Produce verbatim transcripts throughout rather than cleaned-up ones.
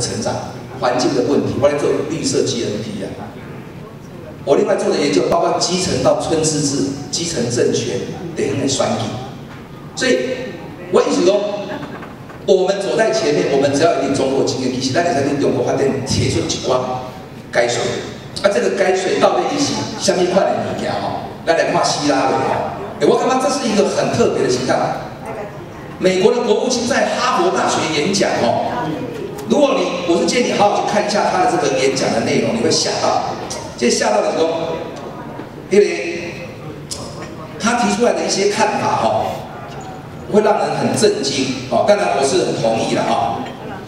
成长、环境的问题，我来做绿色 G N P 啊。我另外做的研究包括基层到村自治、基层政权等等的选举。所以，我意思说，我们走在前面，我们只要有点中国经验，其实咱会使对中国发展提出一寡改水。啊，这个改水到底是什么款的物件吼？咱来看希拉的吼。哎，我感觉这是一个很特别的情况。美国的国务卿在哈佛大学演讲哦。如果你，我是建议你好好去看一下他的这个演讲的内容，你会吓到。这吓到的时候，因为他提出来的一些看法哦，会让人很震惊哦。当然，我是很同意的哈。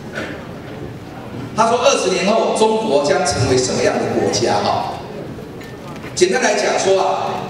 他说，二十年后中国将成为什么样的国家哈？简单来讲说啊，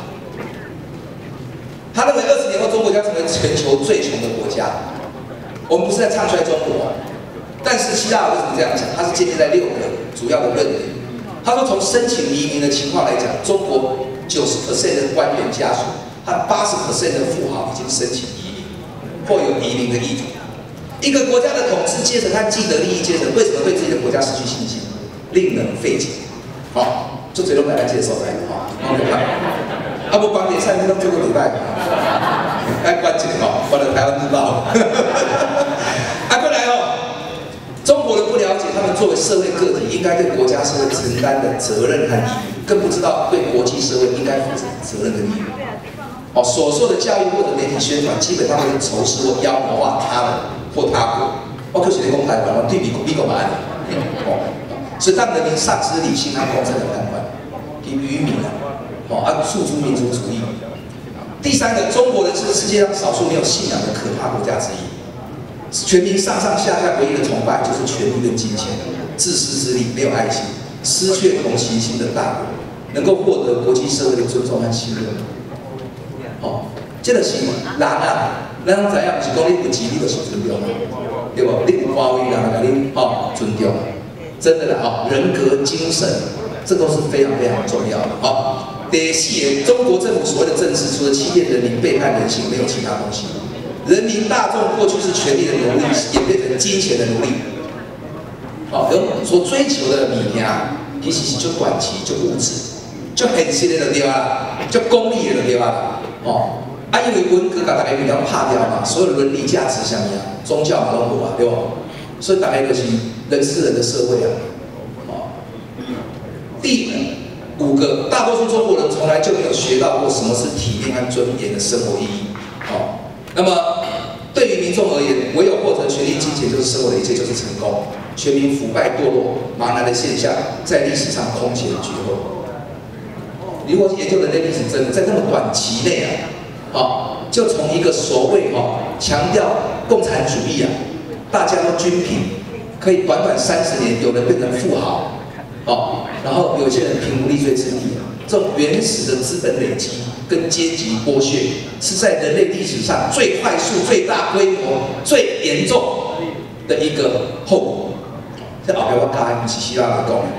他认为二十年后中国将成为全球最穷的国家。我们不是在唱衰中国。但是希腊为什么这样讲？他是建立在六个主要的论点。他说，从申请移民的情况来讲，中国九十 percent 的官员家属和八十 percent 的富豪已经申请移民，或有移民的意图。一个国家的统治阶层和既得利益阶层，为什么对自己的国家失去信心，令人费解？好，就最后来介绍来的哈，好可怕。啊，不光点三天都做个礼拜，爱关键哦，关了台湾日报。啊，过来哦。中国人不了解他们作为社会个体应该对国家社会承担的责任和义务，更不知道对国际社会应该负责责任跟义务。哦，所受的教育或者媒体宣传，基本上都是仇视或妖魔化他们或他国。包括写的公台湾，我对比美国嘛，哦，所以让人民丧失理性和公正的判断，以愚民啊，哦，啊，诉诸民族主义。第三个，中国人是世界上少数没有信仰的可怕国家之一。全民上上下下唯一的崇拜就是权力跟金钱，自私自利，没有爱心，失去同情心的大国，能够获得国际社会的尊重和信任。哦，这个是人啊，咱知影，不是讲你有钱你就是尊重，对不？你有官威，人就给你哦尊重，真的啦哦，人格精神，这都是非常非常重要的。好，第四个，中国政府所谓的政治，除了欺骗人民、背叛人性，没有其他东西。人民大众过去是权力的奴隶，演变成金钱的奴隶。哦，而所追求的物件，其实是就短期、就物质、就现实的就对啊，就功利的就对啊。哦，啊，因为文革把大家比较怕掉嘛，所有伦理价值相一样，宗教嘛都无啊，对吧？所以大概就是人是人的社会啊。哦，第五个，大多数中国人从来就没有学到过什么是体面和尊严的生活意义。哦。那么，对于民众而言，唯有获得权力、金钱就是生活的一切，就是成功。全民腐败堕落、茫然的现象，在历史上空前绝后。如果研究人类历史，真的在那么短期内啊，好，就从一个所谓哦强调共产主义啊，大家都均平，可以短短三十年，有人变成富豪，哦，然后有些人贫无立锥之地，这种原始的资本累积。跟阶级剥削是在人类历史上最快速、最大规模、最严重的一个后果。这后面我加不是希腊人讲的。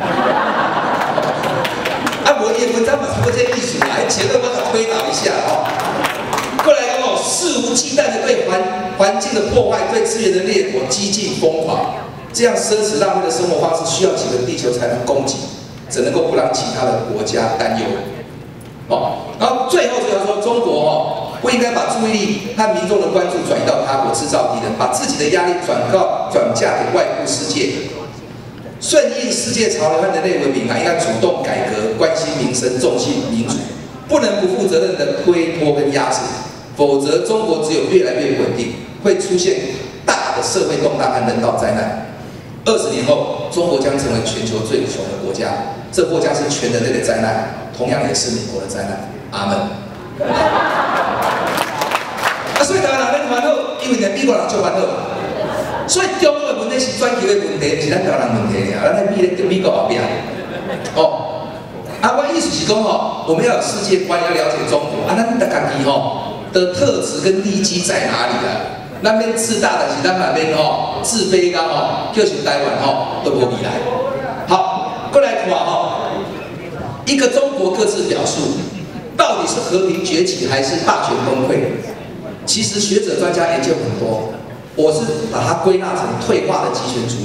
啊，我也文章嘛，不这艺术啦，前头我给推导一下哦。过来讲哦，肆无忌惮的对环环境的破坏、对资源的掠夺激进疯狂，这样奢侈浪费的生活方式，需要几个地球才能供给，只能够不让其他的国家担忧。哦，然后最后就要说，中国哦不应该把注意力和民众的关注转移到他国，制造敌人，把自己的压力转告转嫁给外部世界，顺应世界潮流和人类文明啊，应该主动改革，关心民生，重视民主，不能不负责任的推脱跟压制，否则中国只有越来越不稳定，会出现大的社会动荡和人道灾难。二十年后，中国将成为全球最穷的国家，这或将是全人类的灾难。同样也是美国的灾难，阿门。啊，所以台湾人咧烦恼，因为连美国人就烦恼。所以中国的问题是全球的问题，不是咱台湾人问题尔。咱在美咧美国后边。哦，啊，我意思是讲吼，我们要有世界观，要了解中国。啊，咱家己吼的特质跟利基在哪里啊？咱边自大的是咱那边吼自卑感吼，叫成台湾吼都无未来。好，过来看吼。一个中国各自表述，到底是和平崛起还是霸权崩溃？其实学者专家研究很多，我是把它归纳成退化的极权主义，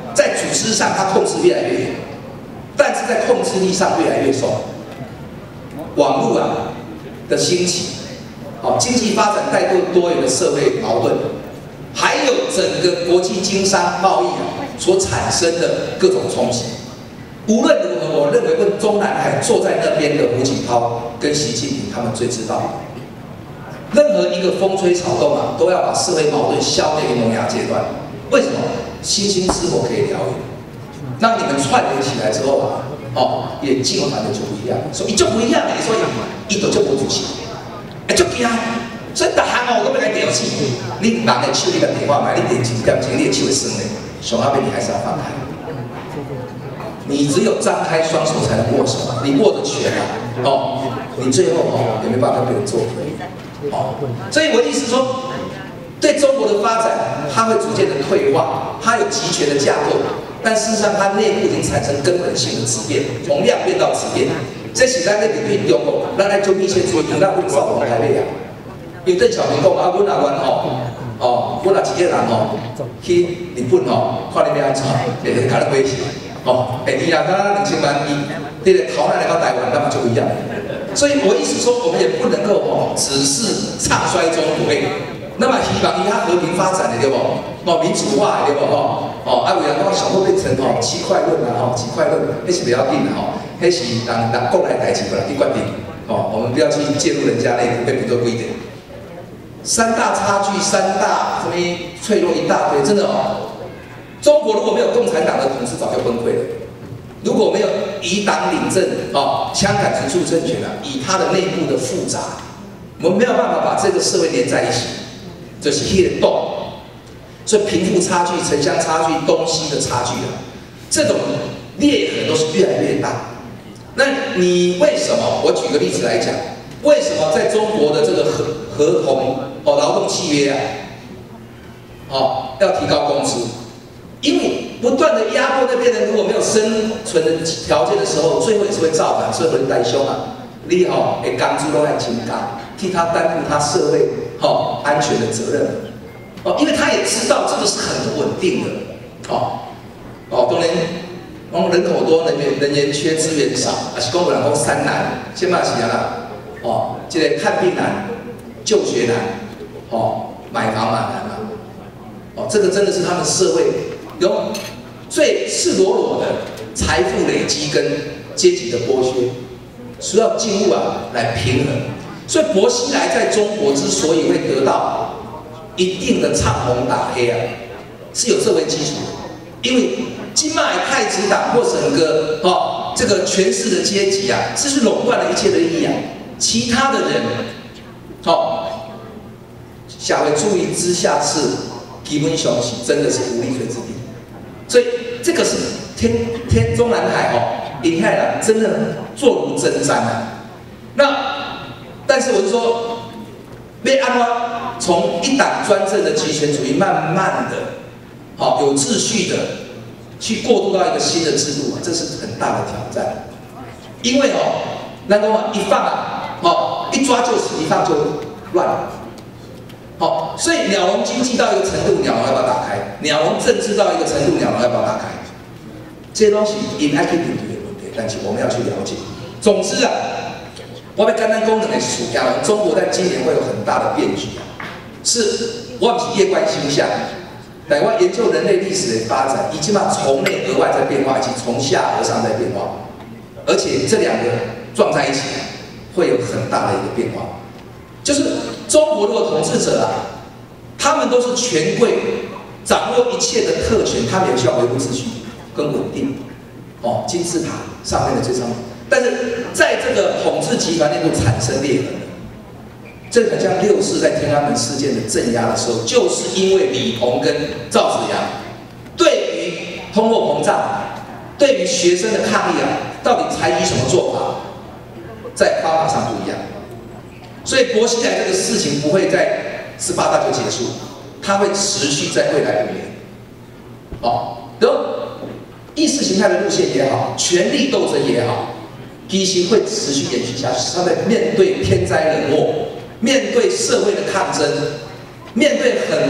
在组织上它控制越来越严，但是在控制力上越来越松。网络啊的兴起，哦，经济发展带动多元的社会矛盾，还有整个国际经商贸易啊所产生的各种冲击。无论如何，我认为问中南海坐在那边的胡锦涛跟习近平，他们最知道。任何一个风吹草动啊，都要把社会矛盾消灭于萌芽阶段。为什么？星星之火可以燎原。那你们串联起来之后啊，哦，眼镜反的就不一样。说一就不一样的，所以一都就不主席，哎就惊。所以大汉哦，我都要来调戏。你人的手你个电话买，你点几点钟你的手会酸的，上那边你还是要放开。你只有张开双手才能握手，你握着拳啊，哦，你最后哦也没办法跟别人做。哦，所以我的意思是说，对中国的发展，它会逐渐的退化，它有集权的架构，但事实上它内部已经产生根本性的质变，从量变到质变。这是咱在面对中国，咱来做密切注意，咱不少往台北啊。因为邓小平讲啊，阮阿阮吼，哦，阮阿一个人吼，去日本吼，看你要安怎，会去甲你威胁，哦，哎，你若敢两千万亿，这个逃难来到台湾，那么就不一样。所以我意思说，我们也不能够哦，只是唱衰中国，那么希望以它和平发展的对不？哦，民主化的对不？哦，哦，啊，有人讲想要变成哦七块论啊，哦几块论，那是不要紧的哦，那是人人国内代志，不能去决定。哦，我们不要去介入人家内部，会比较贵一点。三大差距，三大什么脆弱一大堆，真的哦。中国如果没有共产党的统治，早就崩溃了。如果没有以党领政，哦，枪杆直触政权啊，以它的内部的复杂，我们没有办法把这个社会连在一起，这是黑洞。所以贫富差距、城乡差距、东西的差距啊，这种裂痕都是越来越大。那你为什么？我举个例子来讲，为什么在中国的这个合合同哦劳动契约啊，哦要提高工资？因为不断的压迫那边人，如果没有生存的条件的时候，最后也是会造反，社会代凶啊。你好，诶，工资都来请假，替他担负他社会好安全的责任。哦，因为他也知道这个是很稳定的。哦，哦，当然，讲人口多，人员人员缺，资源少，还是讲有人讲三难，先嘛是啊啦。哦，这个看病难，就学难，哦，买房嘛难啊。哦，这个真的是他们社会。有最赤裸裸的财富累积跟阶级的剥削，需要进入啊来平衡。所以薄熙来在中国之所以会得到一定的唱红打黑啊，是有社会基础的。因为金马太子党或整个哦这个权势的阶级啊，这是垄断了一切的利益啊。其他的人，哦，下回注意之下是基本上是真的是无立锥之地。所以这个是天天中南海哦，林海人真的坐如针毡啊。那但是我是说，被安华从一党专政的集权主义，慢慢的，好、哦、有秩序的去过渡到一个新的制度，这是很大的挑战。因为哦，那个一放啊，哦一抓就死，一放就乱了。好，所以鸟笼经济到一个程度，鸟笼要不要打开？鸟笼政治到一个程度，鸟笼要不要打开？这些东西 inequity 的问题，但是我们要去了解。总之啊，我们单单功能的暑假，中国在今年会有很大的变局，是我们是业观星象。台湾研究人类历史的发展，已经把从内而外在变化，以及从下而上在变化，而且这两个撞在一起，会有很大的一个变化。就是中国如果统治者啊，他们都是权贵，掌握一切的特权，他们也需要维护秩序跟稳定。哦，金字塔上面的最上面，但是在这个统治集团内部产生裂痕，这很像六四在天安门事件的镇压的时候，就是因为李鹏跟赵紫阳对于通货膨胀，对于学生的抗议啊，到底采取什么做法，在方法上不一样。所以薄熙来这个事情不会在十八大就结束，它会持续在未来五年。哦，然后意识形态的路线也好，权力斗争也好，其实会持续延续下去。他在面对天灾人祸，面对社会的抗争，面对很多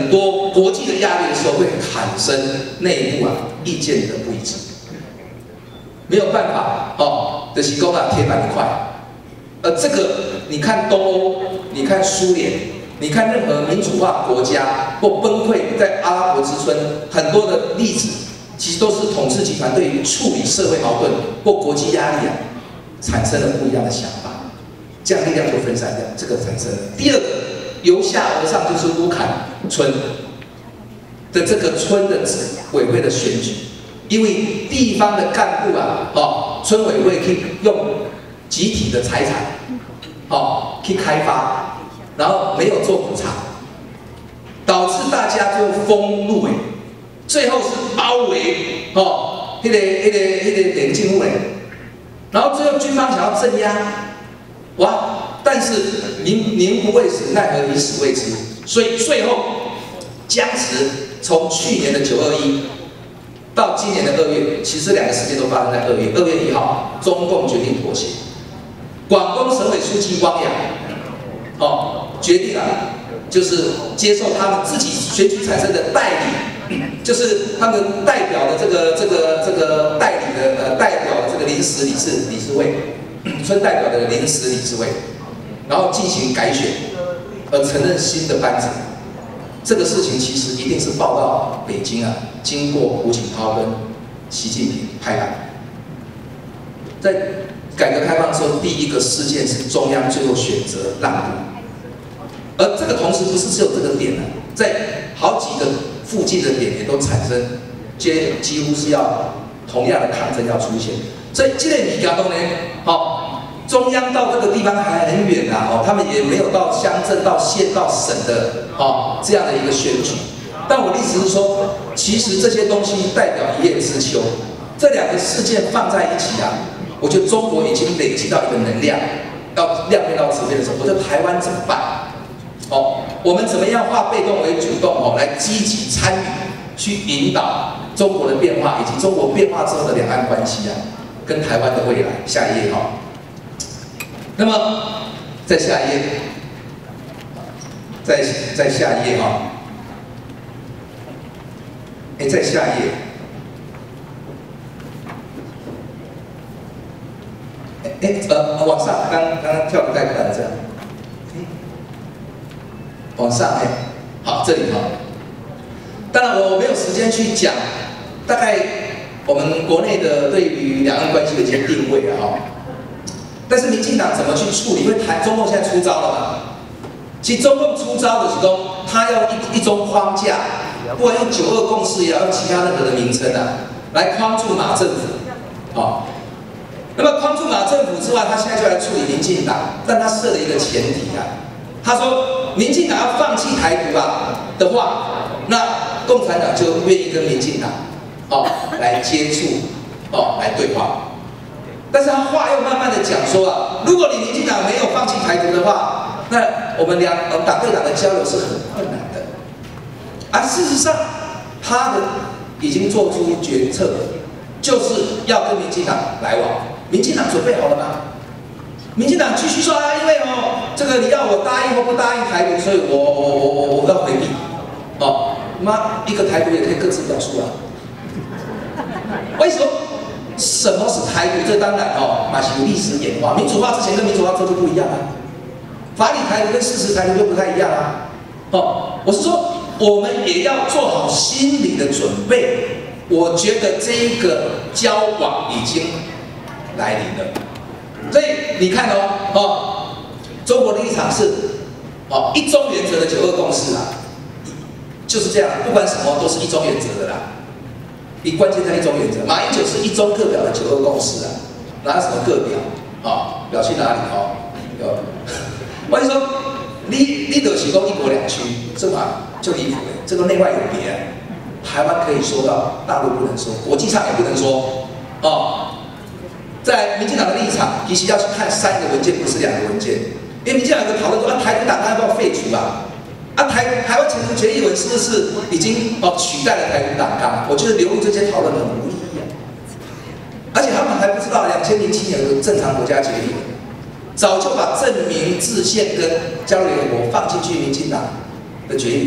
国国际的压力的时候，会产生内部啊意见的不一致，没有办法哦，的是讲啊铁板一块。呃，这个你看东欧，你看苏联，你看任何民主化国家或崩溃，在阿拉伯之春很多的例子，其实都是统治集团对于处理社会矛盾或国际压力啊，产生了不一样的想法，这样力量就分散掉，这个产生了。第二个，由下而上就是乌坎村的这个村的委会的选举，因为地方的干部啊，哦，村委会可以用集体的财产，哦，去开发，然后没有做补偿，导致大家就封路哎，最后是包围哦，那个那个那个连进户嘞，然后最后军方想要镇压，哇，但是民民不畏死，奈何以死为之，所以最后僵持，从去年的九二一到今年的二月，其实两个事件都发生在二月，二月一号，中共决定妥协。广东省委书记汪洋，哦，决定啊，就是接受他们自己选举产生的代理，就是他们代表的这个这个这个代理的呃代表的这个临时理事理事会，村代表的临时理事会，然后进行改选，而承认新的班子。这个事情其实一定是报到北京啊，经过胡锦涛跟习近平拍板，在改革开放的时候，第一个事件是中央最后选择让步，而这个同时不是只有这个点呢、啊，在好几个附近的点也都产生，皆几乎是要同样的抗争要出现。所以这个米家东呢，好、哦，中央到这个地方还很远啊，哦，他们也没有到乡镇、到县、到省的哦这样的一个选举。但我的意思是说，其实这些东西代表一叶知秋，这两个事件放在一起啊。我觉得中国已经累积到一个能量，要量变到质变的时候，我觉得台湾怎么办？哦，我们怎么样化被动为主动哦，来积极参与，去引导中国的变化，以及中国变化之后的两岸关系啊，跟台湾的未来。下一页哈、哦。那么再下一页，再再下一页哈、哦。哎，再下一页。哎，呃，往上，刚刚刚跳不太快了，这样。往上，哎，好，这里哈。当然，我没有时间去讲，大概我们国内的对于两岸关系的一些定位啊，哈。但是民进党怎么去处理？因为台中共现在出招了嘛。其實中共出招的時候，他要一一種框架，不管用九二共識也好，用其他任何的名稱啊，來框住馬政府。好、哦，那麼框住馬政府之外，他現在就來處理民進黨，但他設了一個前提啊，他說民進黨要放棄台獨啊的話，那共產黨就願意跟民進黨哦來接觸，哦來對話。但是他話又慢慢的講說啊，如果你民進黨沒有放棄台獨的話，那我們兩呃黨對黨的交流是很困難的。而事實上，他的已經做出決策，就是要跟民進黨來往。民進黨準備好了嗎？民進黨繼續說啊，因為哦，這個你要我答應或不答應台獨，所以我我我我我要回避。哦，媽，一個台獨也可以各自表述啊。為什麼？什麼是台獨？這當然哦，馬是有歷史演化。民主化之前跟民主化之後就不一樣啊。法理台獨跟事實台獨就不太一樣啊。哦，我是說，我們也要做好心理的準備。我覺得這個交往已經來臨了。所以你看哦，哦，中國的立場是哦一中原則的九二共識啊，就是這樣，不管什麼都是一中原則的啦。你關鍵在一中原則，馬英九是一中各表的九二共識啊，哪有什麼各表？哦，表去哪裡？哦，有。我跟你說，你你就是講一國兩區，這嘛就離譜了，這個內外有別啊。台灣可以說到，大陸不能說，國際上也不能說。哦，在民進黨的立場，其實要去看三個文件，不是兩個文件。因為民進黨有個討論說，啊，台獨黨要不要廢除啊？啊，台台灣前途決議文是不是已經哦取代了台獨黨綱？我覺得流入這些討論很無意義啊。而且他們還不知道，兩千零七年有個正常國家決議文。早就把正名制憲跟交流聯合國放進去民進黨的決議文，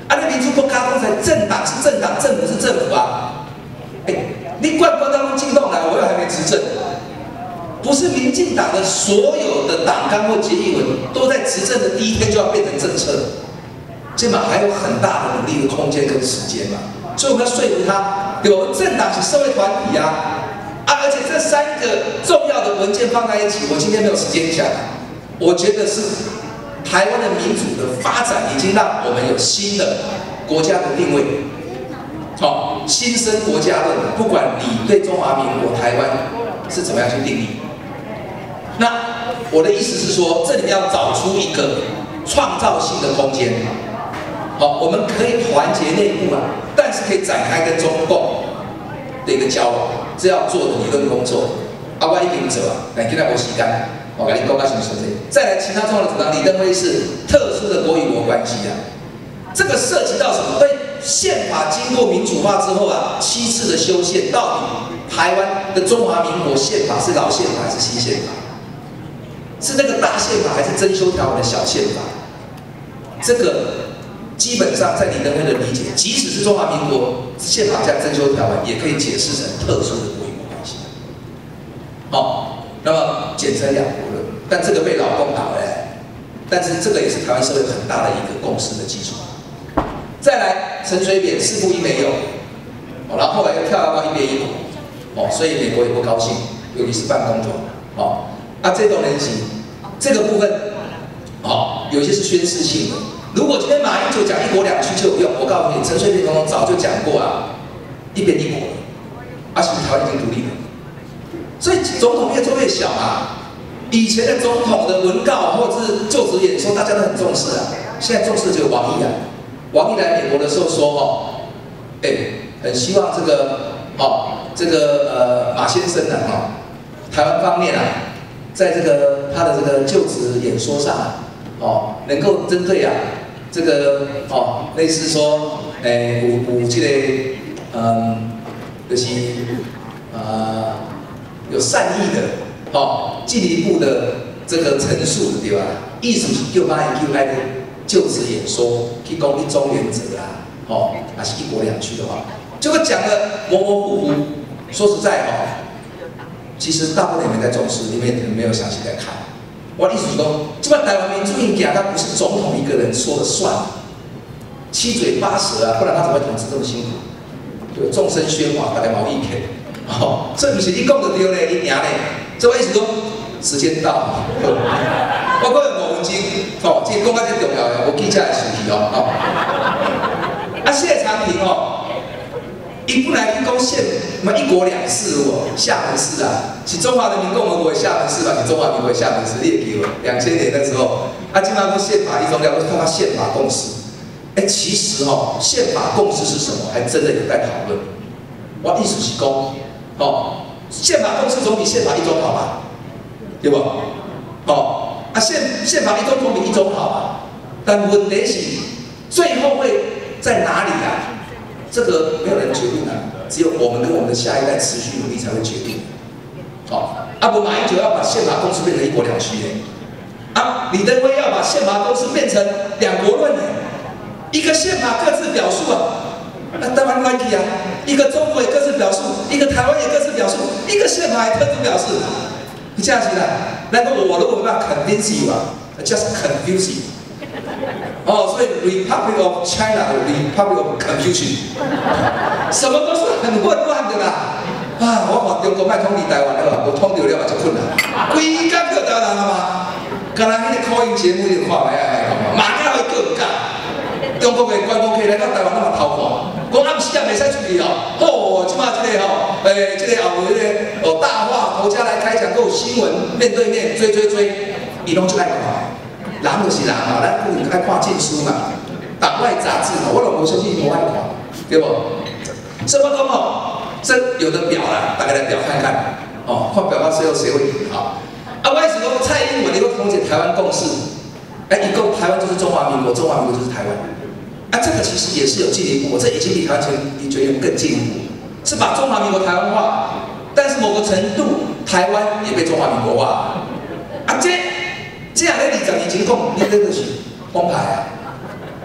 啊，你民主国家刚才政党是政党，政府是政府啊。哎，你管管到用进动来，我又还没执政。不是民进党的所有的党纲或决议文都在执政的第一天就要变成政策，这嘛还有很大的努力的空间跟时间嘛。所以我们要说服他，有政党是社会团体啊，啊，而且这三个重要的文件放在一起，我今天没有时间讲，我觉得是台湾的民主的发展已经让我们有新的国家的定位，好、哦，新生国家论，不管你对中华民国台湾是怎么样去定义。那我的意思是说，这里面要找出一个创造性的空间。好，我们可以团结内部啊，但是可以展开跟中共的一个交往，这要做的理论工作。啊，我一定做啊，但今天我时间，我跟你讲到什么说这。再来，其他重要的主张，李登辉是特殊的国与国关系啊，这个涉及到什么？对宪法经过民主化之后啊，七次的修宪，到底台湾的中华民国宪法是老宪法还是新宪法？是那个大宪法还是增修条文的小宪法？这个基本上在李登辉的理解，即使是中华民国宪法加增修条文，也可以解释成特殊的国与国关系。好，那么简称两国论，但这个被老共打回来，但是这个也是台湾社会很大的一个共识的基础。再来，陈水扁四不一没有，然后后来又跳到一边一国，哦，所以美国也不高兴，尤其是办公桌，哦。啊，这种人行，这个部分，哦，有些是宣示性的。如果今天马英九讲一国两区就有用，我告诉你，陈水扁总统早就讲过啊，一边一国，而且台湾已经独立了。所以总统越做越小嘛。以前的总统的文告或者是就职演说，大家都很重视啊。现在重视的只有王毅啊。王毅来美国的时候说，哦，哎，很希望这个，哦，这个呃马先生啊，哦，台湾方面啊。在这个他的这个就职演说上，哦，能够针对啊这个哦类似说，诶有有这个嗯，就是呃有善意的哦进一步的这个陈述对吧？意思是叫马英九那个就职演说去讲一中原则啊，哦还是一国两区的话，结果讲的模模糊糊。说实在哦。其实大部分也没在重视，里面没有详细在看。我的意思是说，基本台湾民主硬件，它不是总统一个人说了算，七嘴八舌啊，不然他怎么会统治这么辛苦？对，众声喧哗，大家毛意见。哦，这不是你讲就对嘞，你赢嘞。这我意思说，时间到了。我个人五分钟，哦，这讲到这重要的，我记者的事情哦。哦，啊，谢长廷哦。伊本来去讲宪什么一国两制哦，厦门市啊，是中华人民共和国的厦门市吧？是中华民国的厦门市，你也记得，两千年的时候，啊，今嘛讲宪法一中了，都看到宪法共识。哎，其实哦，宪法共识是什么，还真的有在讨论。我意思是讲，哦，宪法共识总比宪法一中好吧？对不？哦，啊宪宪法一中总比一中好吧？但问题是，最后会在哪里啊？这个没有人决定啊，只有我们跟我们的下一代持续努力才会决定。好，啊不，马英九要把宪法共识变成一国两区呢，啊，李登辉要把宪法共识变成两国论呢，一个宪法各自表述啊，那台湾关系啊，一个中国也各自表述，一个台湾也各自表述，一个宪法也各自表示，你这样子啦，那个我如果没办法 convince you 啊 ，just confuse you。哦，所以 Republic of China、Republic of Confucius， 什么都是很混乱的啦。啊，我看中国卖统治台湾了，我统治了嘛就困难，规工就台湾人嘛。刚才那个口音节目你看卖爱看嘛，马家会叫唔敢。中国的观光客来到台湾那么偷看，讲暗时也袂使出去哦。哦，即马这个吼，诶、欸，这个后有这个哦大话国家来开讲，够新闻面对面追追追，伊拢就爱看。人就是人嘛，咱不爱看禁书嘛，党外杂志嘛，我拢无相信无爱看，对不？所以我讲哦，这有的表啦，大家来表看看，哦，看表到最后谁会赢哈？啊，我意思说蔡英文能够统解台湾共识，哎，一共台湾就是中华民国，中华民国就是台湾，啊，这个其实也是有进一步，这已经比台湾前你觉得更进一步，是把中华民国台湾化，但是某个程度台湾也被中华民国化，啊这。这样的二十年前讲，你这个是崩牌啊！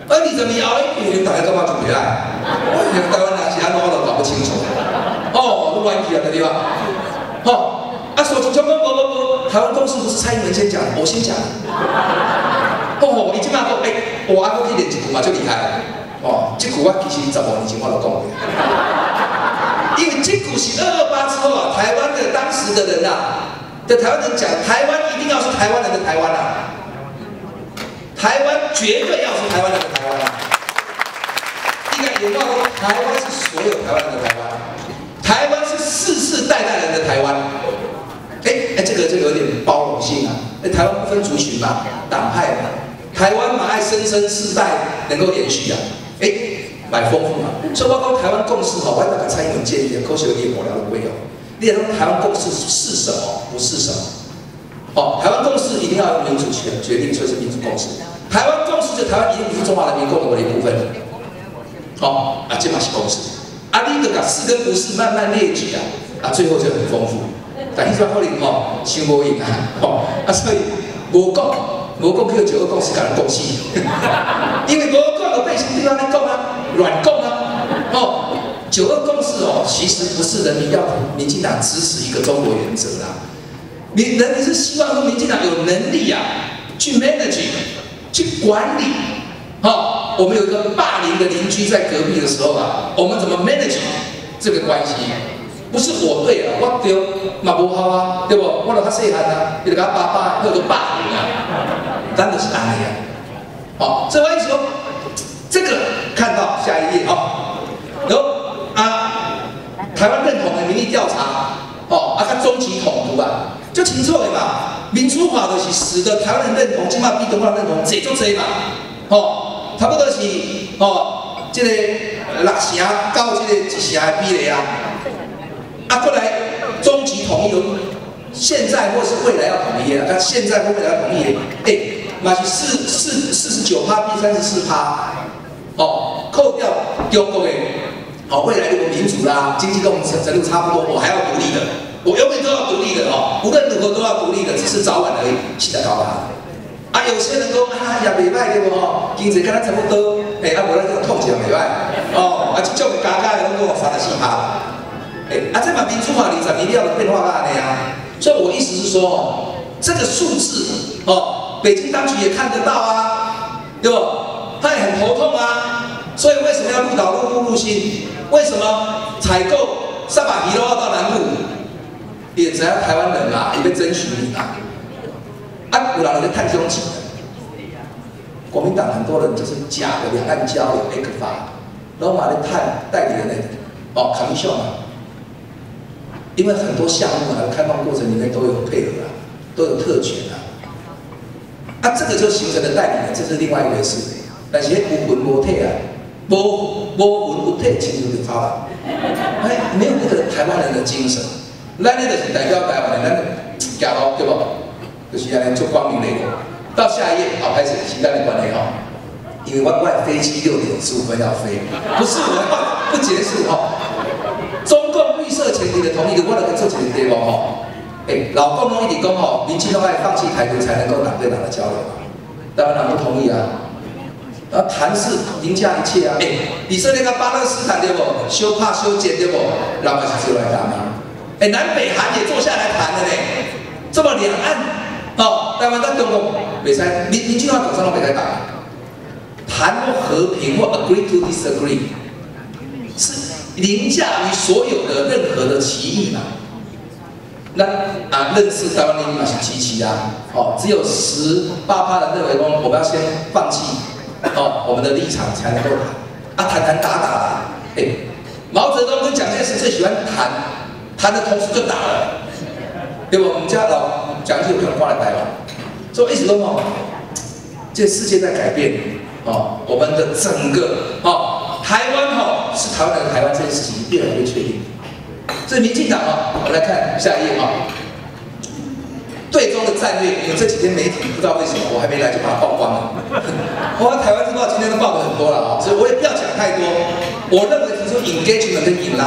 而二十年后，大家感觉就袂来。我台湾人是安怎我都搞不清楚。哦，都乱去啊，对吧？哦，啊，说起中国，不不不，台湾共识不是蔡英文先讲，我先讲。哦，伊即马讲，哎，我阿哥去练一句嘛，就厉害了。哦，这句我其实十五年前我就讲过。因为这句是二二八之后啊，台湾的当时的人啊，的台湾人讲，台湾一定要是台湾人的台湾啊。 台湾绝对要是台湾人的台湾啊！应该有话说，台湾是所有台湾人的台湾，台湾是世世代代人的台湾。哎哎，这个这个有点包容性啊！哎，台湾不分族群嘛，党派嘛，台湾嘛爱生生世代能够延续啊！哎，蛮丰富嘛。所以包括台湾共识哈，我大概蔡英文建议的，科学有点无聊的会有。你说台湾共识是什么？不是什么？哦，台湾共识一定要用民主决决定，所以是民主共识。 台湾共识就台湾一定不是中华人民共和国的一部分，哦啊，这嘛是共识。啊，你就把是跟不是慢慢列举啊，啊，最后就很丰富。但迄种可能吼，伤无用啊，吼啊，所以无讲无讲叫九二共识，甲人共识，因为无讲就变成对方在讲啊，乱讲啊，哦，九二共识哦，其实不是人民要民进党支持一个中国原则啦，民人民是希望说民进党有能力啊，去 manage。 去管理，哦，我们有一个霸凌的邻居在隔壁的时候啊，我们怎么 manage 这个关系？不是我对啊，我对嘛不好啊，对不？我就较细汉啊，你就甲爸爸或者霸凌啊，咱就是安尼啊。好，所以我意思说，这个看到下一页哦，然后啊，台湾认同的民意调查，哦，啊，较终极统独啊，就清楚的嘛。 民主化就是使得台湾人认同，起码比中国人认同侪足侪嘛，吼，差不多是吼，这个六成到这个一成的比例啊，啊，过来终极统一，现在或是未来要统一啊，但现在或未来要统一，哎，嘛是四四四十九趴比三十四趴，哦，扣掉中国的，好，未来如果民主啦，经济跟我们程度差不多，我还要独立的。 我永远都要独立的哦，无论如何都要独立的，只是早晚而已，是在搞啦。啊，有些人讲啊，也袂歹对不吼，经济跟咱差不多，哎，啊，无咱这个统计也袂歹，哦，啊，这种加加的拢讲三十四趴，哎，啊，这嘛民主化二十年了的变化啊那样，所以我意思是说哦，这个数字哦，北京当局也看得到啊，对不？他也很头痛啊，所以为什么要入岛陆路入侵？为什么采购三把皮都要到南部？ 也只要台湾人嘛，也被争取你嘛。啊，有人在探凶器，国民党很多人就是假的两岸交流 A 克法，然后把那探代理的那个哦卡米秀嘛，因为很多项目啊，开放过程里面都有配合啊，都有特权啊。啊，这个就形成了代理人，这是另外一回事。但是有魂无体啊，无无魂无体，其实就差了。哎，没有那个台湾人的精神。 咱呢就是代表台湾的，咱行路对不？就是安尼做光明磊落。到下一页，好，开始时间的关系哈，因为我我飞机六点十五分要飞，不是我要不结束哈。中共预设前提的同意，我来做一个题目哈。哎，老共同一直讲吼，民进党爱放弃台独才能够党对党的交流嘛，台湾人不同意啊。啊，谈是凌驾一切啊！哎，以色列跟巴勒斯坦对不？修怕修剪对不？人嘛是出来谈嘛。 哎，南北韩也坐下来谈了呢，这么两岸哦，台湾跟中国袂使，民民进党总上都袂使打，谈或和平或 agree to disagree， 是凌驾于所有的任何的歧义嘛。那啊，认识台湾人民嘛是机器啊，哦，只有十八趴的认为说我们要先放弃哦我们的立场才能够谈，啊谈谈打打啦，哎，毛泽东跟蒋介石最喜欢谈。 谈的同时就打了，对不？我们家老蒋介石有可能挂在台湾，所以一直都哦，这世界在改变哦，我们的整个哦，台湾哈、哦、是台湾人的台湾这件事情越来越确定。这民进党啊，我们来看下一页啊，对中的战略，因为这几天媒体不知道为什么我还没来就把它曝光了。我台湾日报今天都报的很多了啊，所以我也不要讲太多。我认为提出 engagement 跟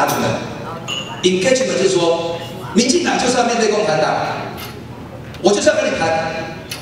enlargement。engagement 就是说，民进党就是要面对共产党，我就是要跟你谈。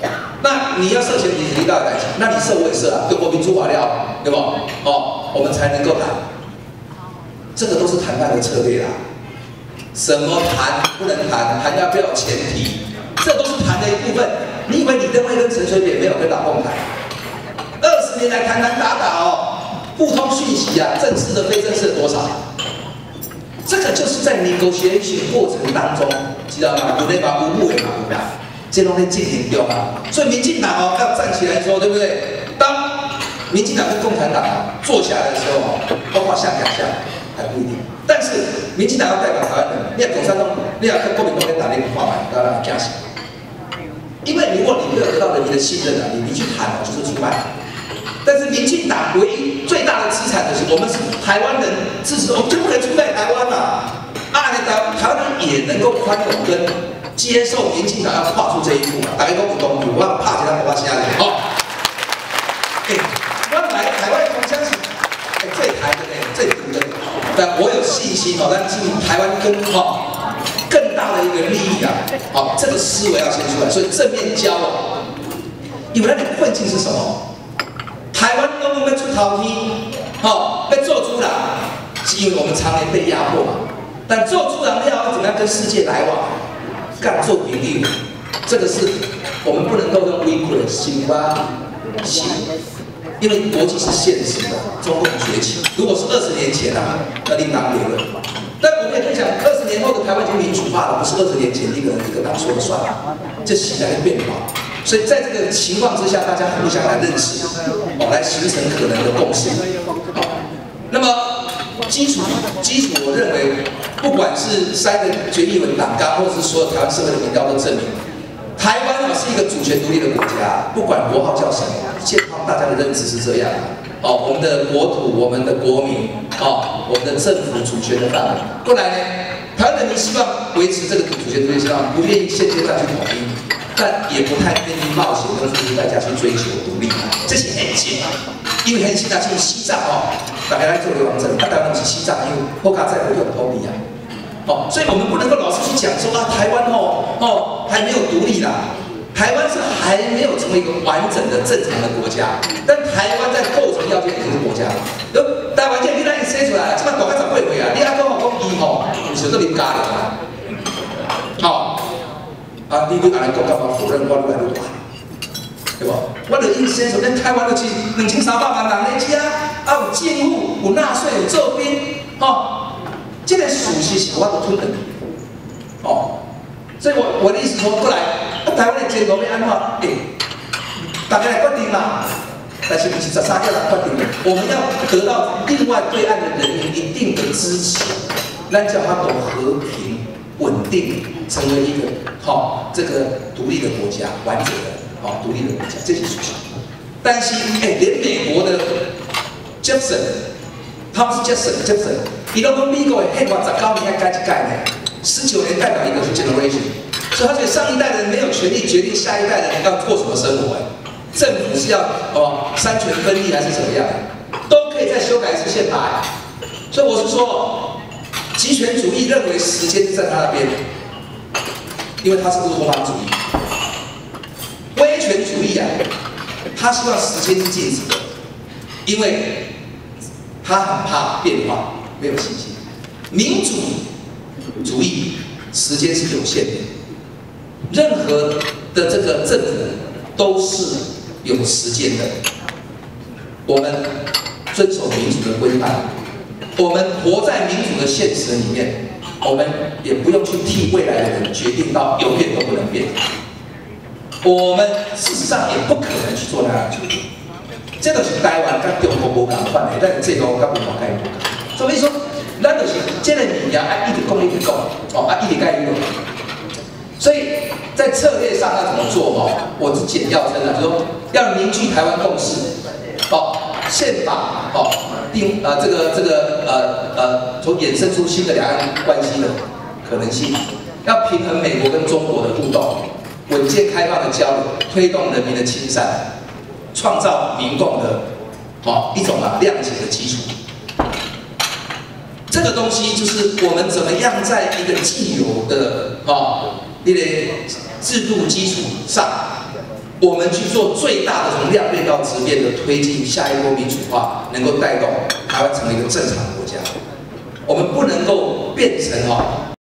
那你要设前提，你到底来讲，那你设我也设啊，对国民主法料，对不？哦，我们才能够谈。这个都是谈判的策略啦。什么谈不能谈，谈要不要有前提，这都是谈的一部分。你以为李登辉跟陈水扁没有跟老共谈？二十年来谈谈打打哦，互通讯息啊，正式的、非正式的多少？这个就是在 negotiation 过程当中，知道吗？有内嘛，无不为嘛，无吧？这都在进行中啊。所以民进党哦要站起来说，对不对？当民进党跟共产党啊坐下来的时候哦，包括像两项还不一定。但是民进党要代表台湾人，你要共产党，你要跟国民党跟打那个话嘛，当然加息。因为如果你没有得到人民的信任啊，你你去谈哦就是出卖。但是民进党唯一最大的资产就是我们是台湾人支持，我们就不能出卖台湾嘛。啊，你台台湾人也能够宽容跟接受民进党要跨出这一步嘛。大家都不懂，我要怕其他国家其他人哦。哎，我来台湾同乡是哎最台的呢，最毒的。但我有信心哦，但进台湾跟哦更大的一个利益啊，好、哦，这个思维要先出来，所以正面交往。因为那个困境是什么？台湾公公要出头天，哦，要做主人，是因为我们常年被压迫嘛。但做主人要怎么样跟世界来往？干做朋友，这个是我们不能够用 weakness 心吧心，因为国际是现实的，中共崛起。如果是二十年前啊，那另当别论。但我们也可以讲，二十年后的台湾已经民主化了，不是二十年前一个一个党说了算，这时代的变化。所以在这个情况之下，大家互相来认识，哦，来形成可能的共识。好，那么基础基础，我认为，不管是三个决议文党纲，或者是所有台湾社会的民调都证明，台湾啊是一个主权独立的国家，不管国号叫什么，现况大家的认知是这样的。哦，我们的国土，我们的国民，哦，我们的政府主权的范围。不然呢，台湾人民希望维持这个主权独立，希望不愿意现阶段去统一。但也不太愿意冒险跟付出代价去追求独立，这是很近，因为很近啊，像西藏哦，大家来做流亡者，他当然是西藏，因为后卡在不用投币啊，哦，所以我们不能够老是去讲说啊，台湾哦哦还没有独立啦，台湾是还没有成为一个完整的正常的国家，但台湾在构成要件已经是国家，呃，台湾现在你哪里生出来，这么大概十八岁啊，你阿讲我讲伊吼，有时候都啉咖哩啊，好。啊！你你安尼讲干嘛否认我愈来愈大，对不？我就意思说，咱台湾就是两千三百万人咧吃，啊有政府，有纳税，有做兵，吼、哦，这个属实是我都吞得，哦。所以我我的意思说，过来，啊台湾的前途要安怎？诶、欸，大家来决定嘛。但是不是十三个人决定的，我们要得到另外对岸的人民一定的支持，咱叫他懂和平。稳定成为一个好、哦、这个独立的国家，完整的好、哦、独立的国家，这些事情。但是哎，连美国的 Jefferson， 他们是 Jefferson Jefferson， 伊都讲美国的黑法十九年要改一改呢，十九年代表一个是 generation， 所以他觉得上一代的人没有权利决定下一代的人要过什么生活，哎，政府是要哦三权分立还是怎么样，都可以再修改一次宪法，所以我是说。极权主义认为时间是在他那边，因为他是乌托邦主义；威权主义啊，他希望时间是静止的，因为他很怕变化，没有信心。民主主义时间是有限的，任何的这个政府都是有时间的。我们遵守民主的规范。我们活在民主的现实里面，我们也不用去替未来的人决定到永远都不能变。我们事实上也不可能去做那样的决定。这个是台湾跟中国无共款的，但是这个跟文化概念无共。所以说，咱就是这个物件爱一直讲一直讲，哦，啊一直改用。所以在策略上要怎么做哦？我是简要称了，就是说要凝聚台湾共识，哦，宪法，哦。定呃这个这个呃呃，从衍生出新的两岸关系的可能性，要平衡美国跟中国的互动，稳健开放的交流，推动人民的亲善，创造民共的哦一种啊谅解的基础。这个东西就是我们怎么样在一个既有的哦一个制度基础上， 我们去做最大的从量变到质变的推进下一波民主化，能够带动台湾成为一个正常的国家。我们不能够变成哈。